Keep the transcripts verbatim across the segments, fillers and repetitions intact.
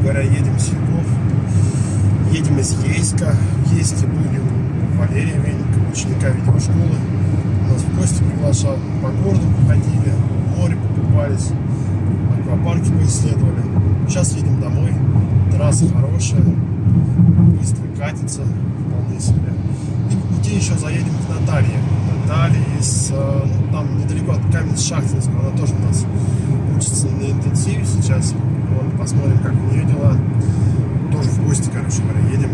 говоря, едем с Югов. Едем из Ейска. В Ейске были у Валерия Веника, ученика видеошколы. Нас в гости приглашал. По городу походили, в море покупались, аквапарки поисследовали. Сейчас едем домой. Трасса хорошая, быстро катится, вполне себе. И по пути еще заедем к Наталье. Наталья из, ну, там недалеко от Каменец-Шахтинского. Она тоже у нас учится на интенсиве сейчас. Вот, посмотрим, как у нее дела. Тоже в гости, короче говоря, едем.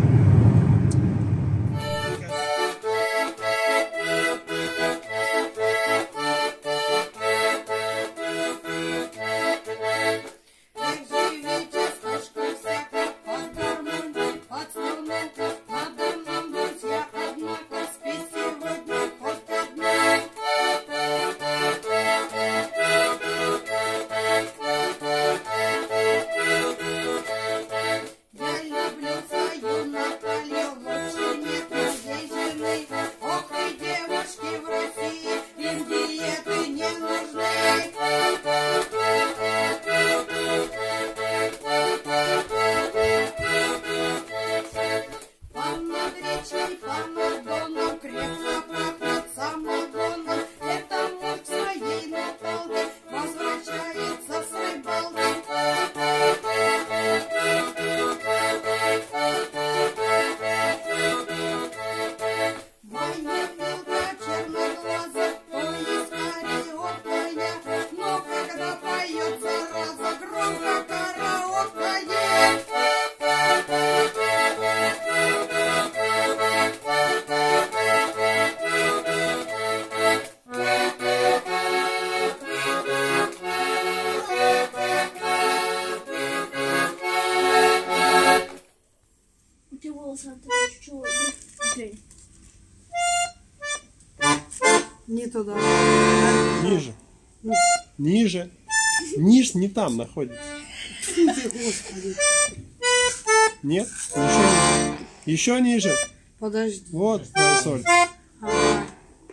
Не туда. Ниже. Ниже. Низ не там находится. Господи. Нет? Еще ниже. Еще ниже. Подожди. Вот твоя соль. Ага.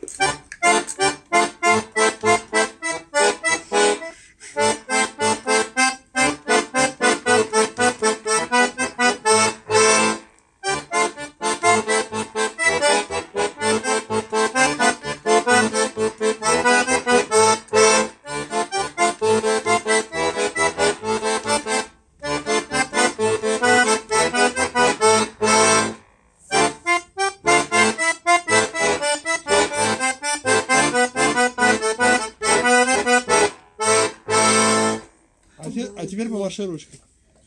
А теперь помаши ручкой.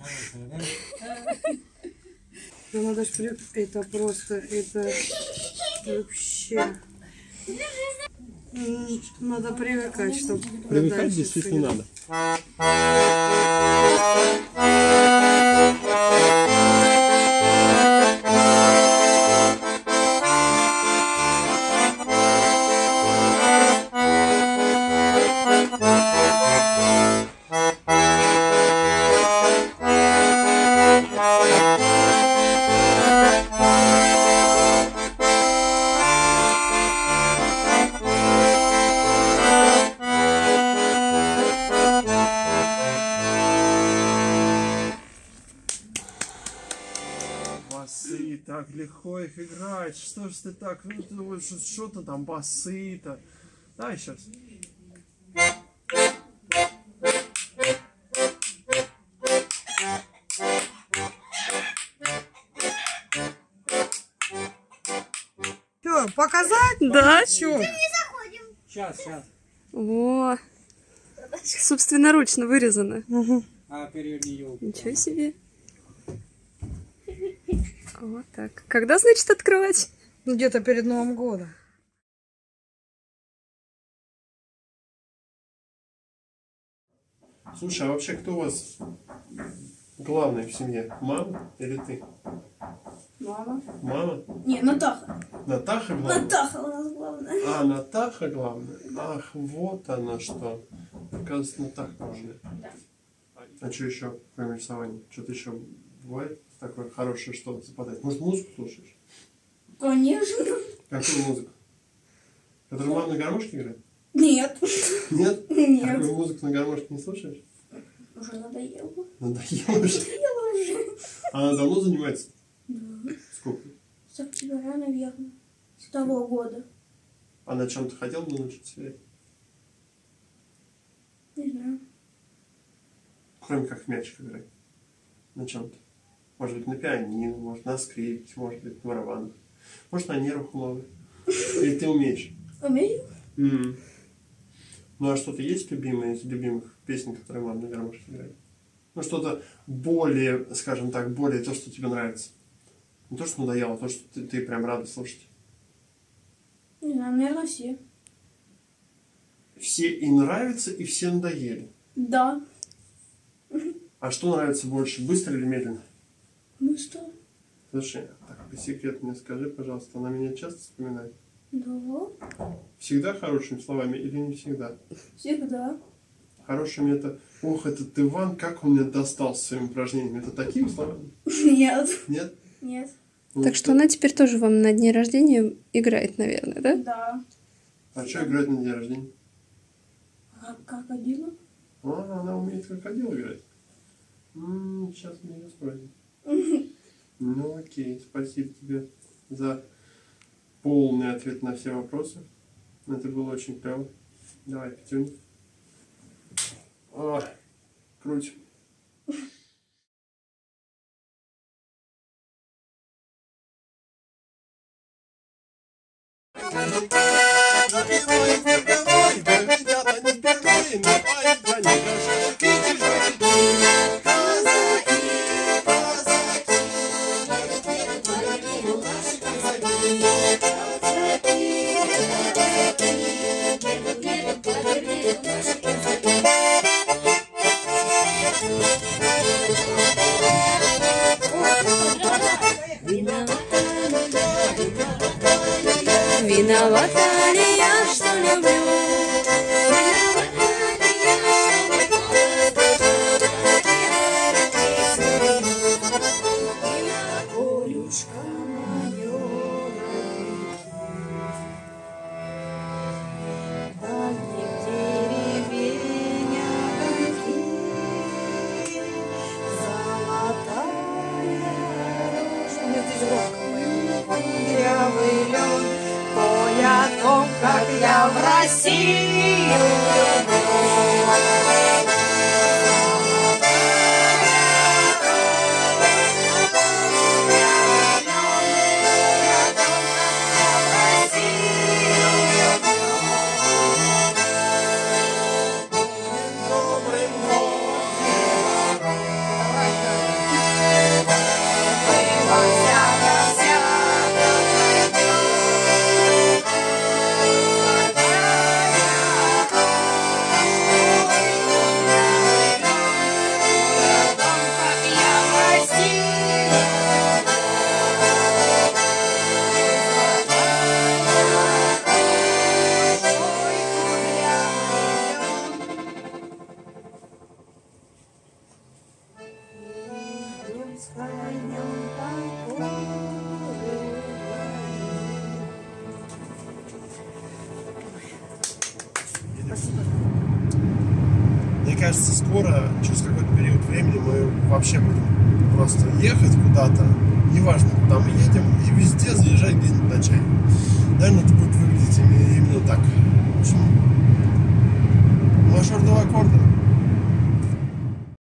Ну, надо ж при... Это просто, это вообще... Надо привыкать, чтобы... Привыкать действительно надо. Басы, так легко их играть. Что ж ты так, ну ты думаешь, что-то там басы-то. Дай сейчас. Что, показать? Да. Что? Сейчас, сейчас. О, собственноручно вырезано. Угу. А переверни елку. Ничего себе. Вот так. Когда, значит, открывать? Где-то перед Новым годом. Слушай, а вообще кто у вас главный в семье? Мама или ты? Мама. Мама? Не, Натаха. Натаха главная? Натаха у нас главная. А, Натаха главная? Ах, вот она что. Оказывается, Натаха главная. Да. А что еще, кроме рисования? Что-то еще бывает такое хорошее, что западает? Может, музыку слушаешь? Конечно. Какую музыку? Которую мама на гармошке играет? Нет. Нет? Нет. Какую музыку на гармошке не слушаешь? Уже надоело. Надоело уже? Надоело уже. Она давно занимается? Да. Сколько? С октября, наверное. С того года. А на чем ты хотел бы научиться? Не знаю. Кроме как в мячик играть. На чем-то. Может быть, на пианино, может, на скрипке, может быть, на барабанах. Может, на нервах много. Или ты умеешь? Умею? Mm. Ну, а что-то есть любимое из любимых песен, которые мама на гармошке играет? Ну, что-то более, скажем так, более то, что тебе нравится. Не то, что надоело, а то, что ты, ты прям рада слушать. Не знаю, наверное, все. Все и нравятся, и все надоели. Да. А что нравится больше, быстро или медленно? Ну что? Слушай, так, по секрету мне скажи, пожалуйста, она меня часто вспоминает? Да. Всегда хорошими словами или не всегда? Всегда. Хорошими это, ох, этот Иван, как он мне достал своим упражнением. Это такими словами? Нет. Нет? Нет. Ну, Так что она теперь тоже вам на дне рождения играет, наверное, да? Да. А что играть на день рождения? Как крокодила? А, она умеет крокодил играть. М-м, сейчас мы ее спросим. Ну окей, спасибо тебе за полный ответ на все вопросы. Это было очень клево. Давай, пятюнь. О, круть. Виновата ли я, что люблю? Полюшка моё дальних деревень огоньки, золотая рожь. Нет, здесь громко. Дырявый лёд. Ой, о том, как я в Россию Мне кажется, скоро, через какой-то период времени, мы вообще будем просто ехать куда-то, неважно, куда мы едем, и везде заезжать где-нибудь на чай. Наверное, это будет выглядеть именно, именно так. В общем, мажор два аккорда.